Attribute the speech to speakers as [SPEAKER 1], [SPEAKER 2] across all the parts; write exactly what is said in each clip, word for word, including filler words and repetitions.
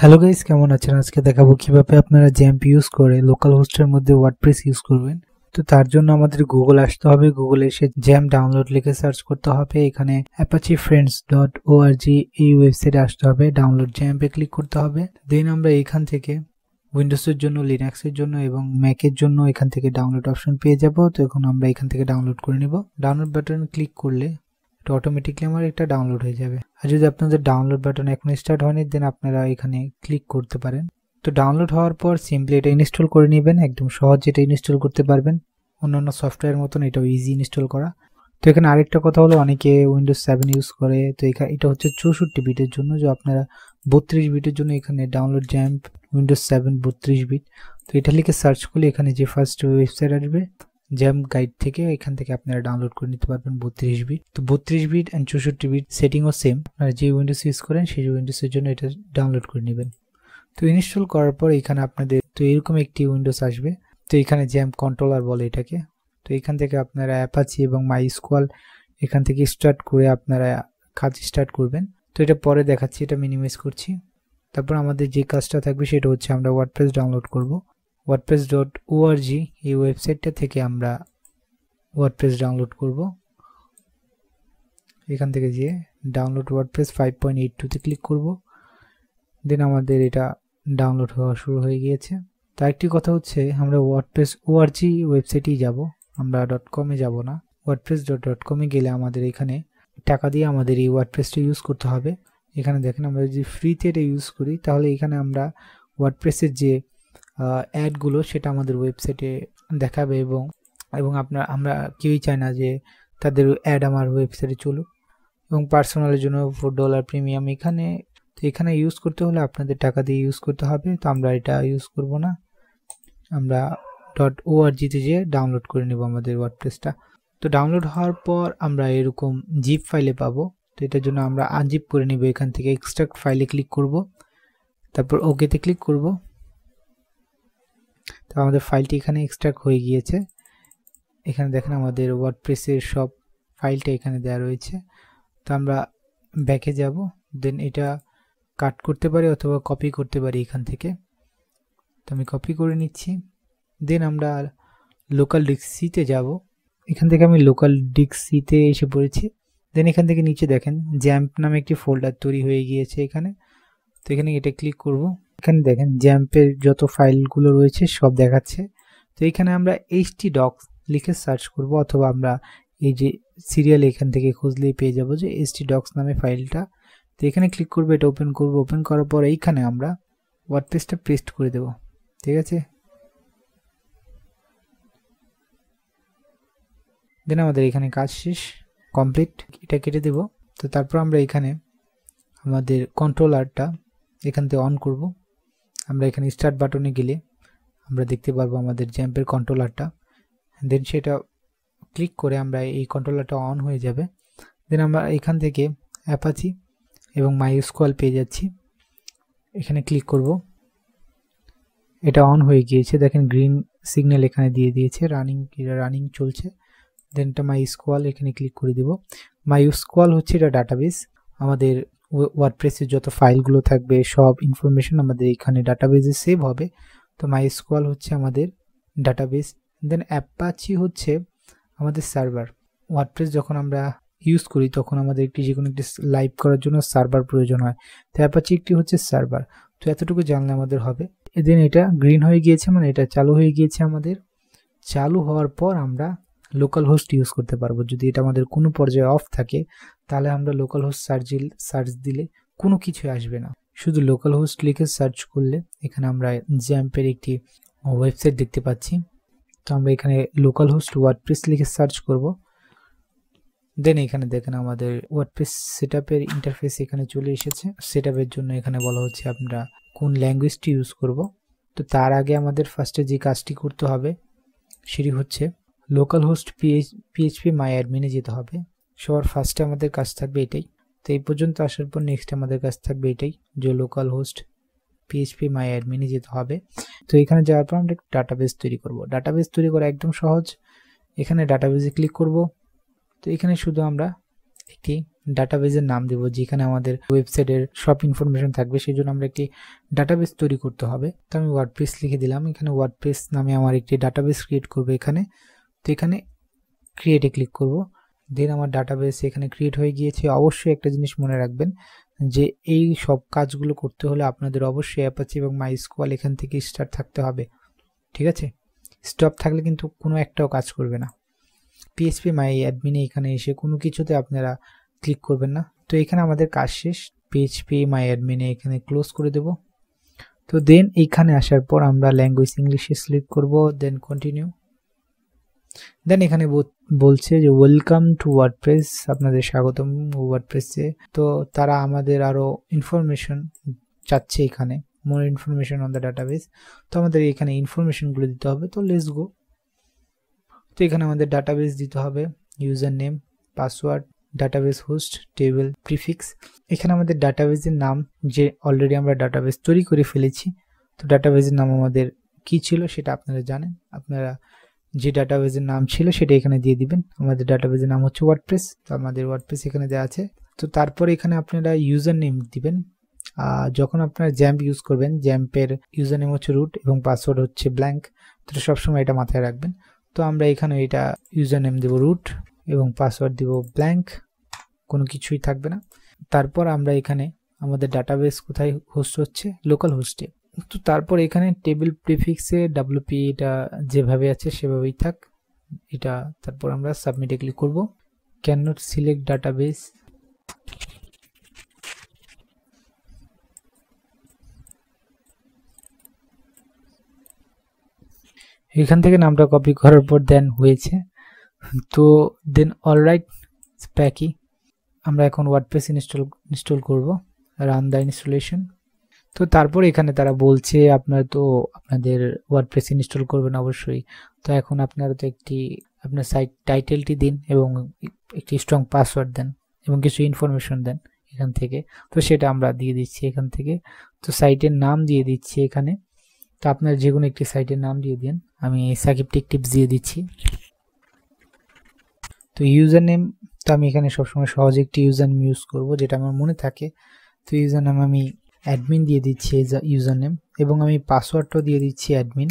[SPEAKER 1] Hello guys, কেমন আছেন? আজকে দেখাবো কিভাবে আপনারা জ্যাম্প ইউজ করে লোকাল হোস্টের মধ্যে ওয়ার্ডপ্রেস ইউজ করবেন। তো তার জন্য আমাদের গুগল আসতে হবে। গুগলে এসে জ্যাম্প ডাউনলোড লিখে সার্চ করতে হবে। এখানে অ্যাপাচি ফ্রেন্ডস ডট ওআরজি এই ওয়েবসাইটে আসতে হবে, ডাউনলোড জ্যাম্পে ক্লিক করতে হবে। দেন আমরা এখান থেকে উইন্ডোজের জন্য, লিনাক্সের জন্য এবং ম্যাকের জন্য এখান থেকে ডাউনলোড অপশন পেয়ে যাব। তো এখন আমরা এখান থেকে ডাউনলোড করে নিব। ডাউনলোড বাটন ক্লিক করলে তো অটোমেটিকলি আমার একটা ডাউনলোড হয়ে যাবে। আর যদি আপনাদের ডাউনলোড বাটন এখন স্টার্ট হয়নি, দেন আপনারা এখানে ক্লিক করতে পারেন। তো ডাউনলোড হওয়ার পর সিম্পলি এটা ইনস্টল করে নেবেন। একদম সহজ এটা ইনস্টল করতে পারবেন, অন্যান্য সফটওয়্যার মতন এটাও ইজি ইনস্টল করা। তো এখানে আরেকটা কথা হলো, অনেকে উইন্ডোজ সেভেন ইউজ করে। তো এটা হচ্ছে চৌষট্টি বিটের জন্য, যে আপনারা বত্রিশ বিটের জন্য এখানে ডাউনলোড জ্যাম্প উইন্ডোজ সেভেন বত্রিশ বিট। তো এটা লিখে সার্চ করলে এখানে যে ফার্স্ট ওয়েবসাইট আসবে জ্যাম্প গাইড থেকে, এখান থেকে আপনারা ডাউনলোড করে নিতে পারবেন বত্রিশ বিট। তো বত্রিশ বিট অ্যান্ড চৌষট্টি বিট সেটিংও সেম, আপনারা যে উইন্ডোজ ইউজ করেন সেই উইন্ডোজের জন্য এটা ডাউনলোড করে নেবেন। তো ইনস্টল করার পর এখানে আপনাদের তো এরকম একটি উইন্ডোজ আসবে। তো এখানে জ্যাম্প কন্ট্রোলার বলে এটাকে। তো এখান থেকে আপনারা অ্যাপাচি এবং মাইস্কুয়াল এখান থেকে স্টার্ট করে আপনারা কাজ স্টার্ট করবেন। তো এটা পরে দেখাচ্ছি, এটা মিনিমাইজ করছি। তারপর আমাদের যে কাজটা থাকবে সেটা হচ্ছে আমরা ওয়ার্ডপ্রেস ডাউনলোড করব। ওয়ার্ডপ্রেস ডট ওআরজি এই ওয়েবসাইটটা থেকে আমরা ওয়ার্ডপ্রেস ডাউনলোড করব। এখান থেকে গিয়ে download WordPress five point eight two তে ক্লিক করব। দেন আমাদের এটা ডাউনলোড হওয়া শুরু হয়ে গিয়েছে। তার একটি কথা হচ্ছে, আমরা ওয়ার্ডপ্রেস ওআরজি ওয়েবসাইটেই যাব, আমরা ডট কমে যাব না। ওয়ার্ডপ্রেস ডট ডট কমে গেলে আমাদের এখানে টাকা দিয়ে আমাদের এই ওয়ার্ডপ্রেসটা ইউজ করতে হবে। এখানে দেখেন আমরা যদি ফ্রিতে এটা ইউজ করি তাহলে এখানে আমরা ওয়ার্ডপ্রেসের যে অ্যাডগুলো সেটা আমাদের ওয়েবসাইটে দেখাবে, এবং এবং আপনার আমরা কেউই চাই না যে তাদের অ্যাড আমার ওয়েবসাইটে চলুক। এবং পার্সোনালের জন্য ফোর ডলার প্রিমিয়াম এখানে, তো এখানে ইউজ করতে হলে আপনাদের টাকা দিয়ে ইউজ করতে হবে। তো আমরা এটা ইউজ করব না, আমরা ডট ওআরজিতে যেয়ে ডাউনলোড করে নেব আমাদের ওয়ার্ডপ্রেসটা। তো ডাউনলোড হওয়ার পর আমরা এরকম জিপ ফাইলে পাবো। তো এটার জন্য আমরা আনজিপ করে নিব। এখান থেকে এক্সট্রাক্ট ফাইলে ক্লিক করব, তারপর ওকেতে ক্লিক করব। তো আমাদের ফাইলটি এখানে এক্সট্রাক্ট হয়ে গিয়েছে। এখানে দেখেন আমাদের ওয়ার্ডপ্রেসের সব ফাইলটা এখানে দেওয়া রয়েছে। তো আমরা ব্যাকে যাব, দেন এটা কাট করতে পারি অথবা কপি করতে পারি এখান থেকে। তো আমি কপি করে নিচ্ছি। দেন আমরা লোকাল ডিস্ক সিতে যাব। এখান থেকে আমি লোকাল ডিস্ক সিতে এসে পড়েছি। দেন এখান থেকে নিচে দেখেন জ্যাম্প নামে একটি ফোল্ডার তৈরি হয়ে গিয়েছে এখানে। তো এখানে এটা ক্লিক করব। এখানে দেখেন জ্যাম্পের যত ফাইলগুলো রয়েছে সব দেখাচ্ছে। তো এখানে আমরা এইচটি ডক্স লিখে সার্চ করব, অথবা আমরা এই যে সিরিয়াল এখান থেকে খুঁজলেই পেয়ে যাব যে এইচটি ডক্স নামে ফাইলটা। তো এখানে ক্লিক করব, এটা ওপেন করব। ওপেন করার পর এইখানে আমরা ওয়ার্ডপ্রেসটা পেস্ট করে দেব, ঠিক আছে। দেন আমাদের এখানে কাজ শেষ, কমপ্লিট। এটা কেটে দেব। তো তারপর আমরা এখানে আমাদের কন্ট্রোলারটা এখান থেকে অন করব। আমরা এখানে স্টার্ট বাটনে গেলে আমরা দেখতে পারবো আমাদের জ্যাম্পের কন্ট্রোলারটা। দেন সেটা ক্লিক করে আমরা এই কন্ট্রোলারটা অন হয়ে যাবে। দেন আমরা এখান থেকে অ্যাপাচি এবং মাইস্কুয়াল পেয়ে যাচ্ছি। এখানে ক্লিক করব, এটা অন হয়ে গিয়েছে। দেখেন গ্রিন সিগন্যাল এখানে দিয়ে দিয়েছে, রানিং রানিং চলছে। দেন এটা মাইস্কুয়াল, এখানে ক্লিক করে দেব। মাইস্কুয়াল হচ্ছে এটা ডাটাবেস, আমাদের ওয়ার্ডপ্রেসের যত ফাইলগুলো থাকবে সব ইনফরমেশন আমাদের এখানে ডাটাবেসে সেভ হবে। তো মাইস্কুয়াল হচ্ছে আমাদের ডাটাবেস। দেন অ্যাপাচি হচ্ছে আমাদের সার্ভার। ওয়ার্ডপ্রেস যখন আমরা ইউজ করি তখন আমাদের একটি যে কোনো একটি লাইভ করার জন্য সার্ভার প্রয়োজন হয়। তো অ্যাপাচি একটি হচ্ছে সার্ভার। তো এতটুকু জানলে আমাদের হবে। দেন এটা গ্রিন হয়ে গিয়েছে, মানে এটা চালু হয়ে গিয়েছে আমাদের। চালু হওয়ার পর আমরা লোকাল হোস্ট ইউজ করতে পারবো। যদি এটা আমাদের কোনো পর্যায়ে অফ থাকে তাহলে আমরা লোকাল হোস্ট সার্চ সার্চ দিলে কোনো কিছুই আসবে না, শুধু লোকাল হোস্ট লিখে সার্চ করলে এখানে আমরা জ্যাম্পের একটি ওয়েবসাইট দেখতে পাচ্ছি। তো আমরা এখানে লোকাল হোস্ট ওয়ার্ডপ্রেস লিখে সার্চ করব। দেন এখানে দেখেন আমাদের ওয়ার্ডপ্রেস সেটআপের ইন্টারফেস এখানে চলে এসেছে। সেটআপের জন্য এখানে বলা হচ্ছে আমরা কোন ল্যাঙ্গুয়েজটি ইউজ করব। তো তার আগে আমাদের ফার্স্টে যে কাজটি করতে হবে সেটি হচ্ছে লোকাল হোস্ট পিএইচপি মাই অ্যাডমিনে যেতে হবে। সবার ফার্স্টে আমাদের কাজ থাকবে এটাই। তো এই পর্যন্ত আসার পর নেক্সট আমাদের কাজ থাকবে এটাই, যে লোকাল হোস্ট পিএইচপি মাই অ্যাডমিনে যেতে হবে। তো এখানে যাওয়ার পর আমরা ডাটাবেস তৈরি করব। ডাটাবেস তৈরি করা একদম সহজ। এখানে ডাটাবেসে ক্লিক করব। তো এখানে শুধু আমরা একটি ডাটাবেজের নাম দেব যেখানে আমাদের ওয়েবসাইটের সব ইনফরমেশন থাকবে। সেই জন্য আমরা একটি ডাটাবেস তৈরি করতে হবে। তো আমি ওয়ার্ডপ্রেস লিখে দিলাম, এখানে ওয়ার্ডপ্রেস নামে আমার একটি ডাটাবেস ক্রিয়েট করবে এখানে। তো এখানে ক্রিয়েটে ক্লিক করব, দেন আমার ডাটাবেস এখানে ক্রিয়েট হয়ে গিয়েছে। অবশ্যই একটা জিনিস মনে রাখবেন যে এই সব কাজগুলো করতে হলে আপনাদের অবশ্যই অ্যাপাচি এবং মাইস্কুয়েল এখান থেকে স্টার্ট থাকতে হবে, ঠিক আছে? স্টপ থাকলে কিন্তু কোনো একটাও কাজ করবে না। পিএইচপি মাই অ্যাডমিনে এখানে এসে কোনো কিছুতে আপনারা ক্লিক করবেন না। তো এখানে আমাদের কাজ শেষ। পিএইচপি মাই অ্যাডমিনে এখানে ক্লোজ করে দেব। তো দেন এইখানে আসার পর আমরা ল্যাঙ্গুয়েজ ইংলিশে সিলেক্ট করব, দেন কন্টিনিউ। দেন এখানে বলছে যে ওয়েলকাম টু ওয়ার্ডপ্রেস, আপনাদের স্বাগতম ওয়ার্ডপ্রেসে। তো তারা আমাদের আরো ইনফরমেশন চাচ্ছে এখানে, more information on the database. তো আমাদের এখানে ইনফরমেশনগুলো দিতে হবে। তো লেটস গো। তো এখানে আমাদের ডাটাবেস দিতে হবে, user name, password, database host, table, prefix. এখানে আমাদের ডাটাবেসের নাম, যে অলরেডি আমরা ডাটাবেস তৈরি করে ফেলেছি। তো ডাটাবেসের নাম আমাদের কি ছিল সেটা আপনারা জানেন। আপনারা যে ডাটাবেসের নাম ছিল সেটা এখানে দিয়ে দিবেন। আমাদের ডাটাবেসের নাম হচ্ছে ওয়ার্ডপ্রেস, তো আমাদের ওয়ার্ডপ্রেস এখানে দেওয়া আছে। তো তারপরে এখানে আপনারা ইউজার নেম দিবেন। যখন আপনারা জ্যাম্প ইউজ করবেন, জ্যাম্পের ইউজার নেম হচ্ছে রুট এবং পাসওয়ার্ড হচ্ছে ব্ল্যাঙ্ক। তো সবসময় এটা মাথায় রাখবেন। তো আমরা এখানে এটা ইউজার নেম দেব রুট এবং পাসওয়ার্ড দিব ব্ল্যাঙ্ক, কোনো কিছুই থাকবে না। তারপর আমরা এখানে আমাদের ডাটাবেস কোথায় হোস্ট হচ্ছে, লোকাল হোস্টে। তো তারপর এখানে টেবিল প্রিফিক্সে ডাব্লিউপি এটা যেভাবে আছে সেভাবেই থাক এটা। তারপর আমরা সাবমিটে ক্লিক করব। ক্যান নট সিলেক্ট ডাটাবেস, এখান থেকে নামটা কপি করার পর দেন হয়েছে। তো দেন অলরাইট স্প্যাকি, আমরা এখন ওয়ার্ডপ্রেস ইনস্টল ইনস্টল করব, রান দ্য ইনস্টলেশন। তো তারপর এখানে তারা বলছে আপনারা তো আপনাদের ওয়ার্ডপ্রেস ইনস্টল করবেন অবশ্যই। তো এখন আপনারা তো একটি আপনার সাইট টাইটেলটি দিন এবং একটি স্ট্রং পাসওয়ার্ড দেন এবং কিছু ইনফরমেশন দেন এখান থেকে। তো সেটা আমরা দিয়ে দিচ্ছি এখান থেকে। তো সাইটের নাম দিয়ে দিচ্ছি এখানে। তো আপনার যে কোনো একটি সাইটের নাম দিয়ে দিন। আমি সাকিব টেক টিপস দিয়ে দিচ্ছি। তো ইউজার নেম, তো আমি এখানে সবসময় সহজে একটি ইউজার নেম ইউজ করব যেটা আমার মনে থাকে। তো ইউজার নেম আমি অ্যাডমিন দিয়ে দিচ্ছি ইউজার নেম, এবং আমি পাসওয়ার্ডটাও দিয়ে দিচ্ছি অ্যাডমিন।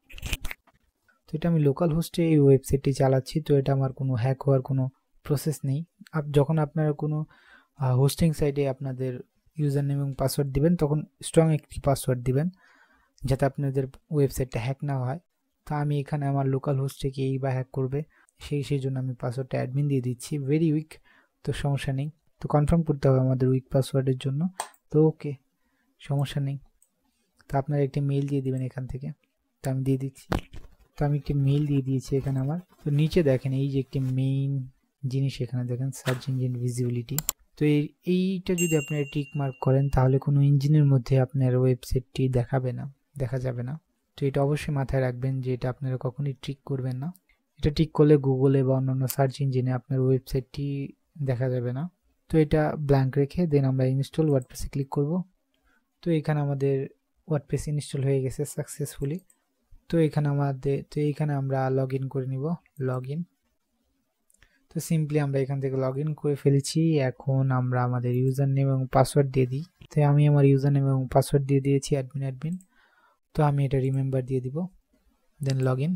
[SPEAKER 1] তো এটা আমি লোকাল হোস্টে এই ওয়েবসাইটটি চালাচ্ছি, তো এটা আমার কোনো হ্যাক হওয়ার কোনো প্রসেস নেই। আপ যখন আপনারা কোনো হোস্টিং সাইটে আপনাদের ইউজার নেম এবং পাসওয়ার্ড দিবেন তখন স্ট্রং একটি পাসওয়ার্ড দিবেন যাতে আপনাদের ওয়েবসাইটটা হ্যাক না হয়। তো আমি এখানে আমার লোকাল হোস্টে কি এই বা হ্যাক করবে সেই সেই জন্য আমি পাসওয়ার্ডটা অ্যাডমিন দিয়ে দিচ্ছি, ভেরি উইক। তো সমস্যা নেই, তো কনফার্ম করতে হবে আমাদের উইক পাসওয়ার্ডের জন্য। তো ওকে, সমস্যা নেই। তো আপনারা একটি মেইল দিয়ে দিবেন এখান থেকে। তো আমি দিয়ে দিচ্ছি। তো আমি একটি মেইল দিয়ে দিয়েছি এখানে আমার। তো নিচে দেখেন এই যে একটি মেইন জিনিস এখানে দেখেন সার্চ ইঞ্জিন ভিজিবিলিটি। তো এই এইটা যদি আপনারা টিক মার্ক করেন তাহলে কোনো ইঞ্জিনের মধ্যে আপনার ওয়েবসাইটটি দেখাবে না, দেখা যাবে না। তো এটা অবশ্যই মাথায় রাখবেন যে এটা আপনারা কখনোই ট্রিক করবেন না। এটা ঠিক করলে গুগলে বা অন্যান্য সার্চ ইঞ্জিনে আপনার ওয়েবসাইটটি দেখা যাবে না। তো এটা ব্ল্যাঙ্ক রেখে দেন আমরা ইনস্টল ওয়ার্ডপ্রেসে ক্লিক করব। তো এখানে আমাদের ওয়ার্ডপ্রেস ইনস্টল হয়ে গেছে সাকসেসফুলি। তো এখানে আমাদের তো এইখানে আমরা লগ ইন করে নিব, লগ ইন। তো সিম্পলি আমরা এখান থেকে লগ ইন করে ফেলেছি। এখন আমরা আমাদের ইউজার নেম এবং পাসওয়ার্ড দিয়ে দিই। তো আমি আমার ইউজার নেম এবং পাসওয়ার্ড দিয়ে দিয়েছি অ্যাডমিন অ্যাডমিন। তো আমি এটা রিমেম্বার দিয়ে দিব, দেন লগ ইন।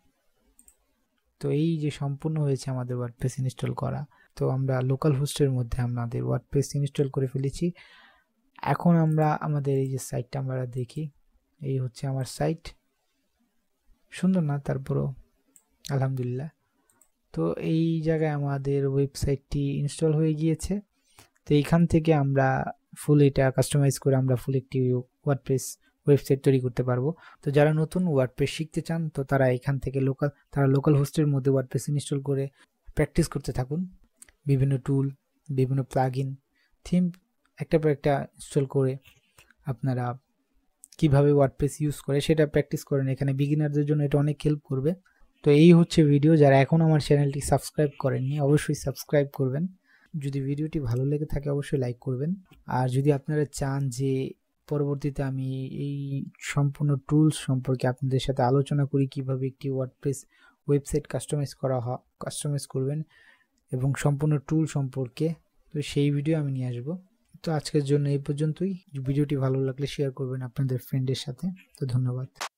[SPEAKER 1] তো এই যে সম্পূর্ণ হয়েছে আমাদের ওয়ার্ডপ্রেস ইনস্টল করা। তো আমরা লোকাল হোস্টের মধ্যে আমাদের ওয়ার্ডপ্রেস ইনস্টল করে ফেলেছি। এখন আমরা আমাদের এই যে সাইটটা আমরা দেখি, এই হচ্ছে আমার সাইট। সুন্দর না? তারপরও আলহামদুলিল্লাহ। তো এই জায়গায় আমাদের ওয়েবসাইটটি ইনস্টল হয়ে গিয়েছে। তো এইখান থেকে আমরা ফুল এটা কাস্টমাইজ করে আমরা ফুল একটি ওয়ার্ডপ্রেস ওয়েবসাইট তৈরি করতে পারবো। তো যারা নতুন ওয়ার্ডপ্রেস শিখতে চান তো তারা এখান থেকে লোকাল তারা লোকাল হোস্টের মধ্যে ওয়ার্ডপ্রেস ইনস্টল করে প্র্যাকটিস করতে থাকুন। বিভিন্ন টুল, বিভিন্ন প্লাগইন, থিম একটা পর একটা ইনস্টল করে আপনারা কিভাবে ওয়ার্ডপ্রেস ইউজ করে সেটা প্র্যাকটিস করেন। এখানে বিগিনারদের জন্য এটা অনেক হেল্প করবে। তো এই হচ্ছে ভিডিও। যারা এখন আমার চ্যানেলটি সাবস্ক্রাইব করেননি অবশ্যই সাবস্ক্রাইব করবেন। যদি ভিডিওটি ভালো লেগে থাকে অবশ্যই লাইক করবেন। আর যদি আপনারা চান যে পরবর্তীতে আমি এই সম্পূর্ণ টুলস সম্পর্কে আপনাদের সাথে আলোচনা করি কিভাবে একটি ওয়ার্ডপ্রেস ওয়েবসাইট কাস্টমাইজ করা হয় কাস্টমাইজ করবেন এবং সম্পূর্ণ টুল সম্পর্কে, তো সেই ভিডিও আমি নিয়ে আসবো। তো আজকের জন্য এই পর্যন্তই। ভিডিওটি ভালো লাগলে শেয়ার করবেন আপনাদের ফ্রেন্ডের সাথে। তো ধন্যবাদ।